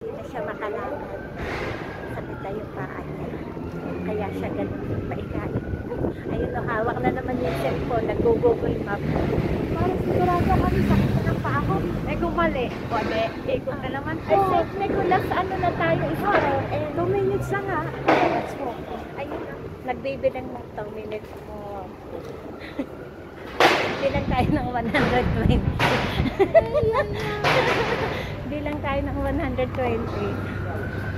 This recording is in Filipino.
Hindi na siya makalakad. Sakit na yung paa niya. Kaya siya ganun paikain. Ayun o, hawak na naman yung cellphone. Nag-google map. Parang sigurado kami sakit na ng paa ko. Eh kung mali, wala. Ikot na naman Ay, po. Nicolas, ano na tayo? Eh, 2 minutes lang ha. Let's walk. Ayun o, nagbibilang ng 2 minutes. Oh. Bilang tayo ng 120. Bilang tayo ng 120.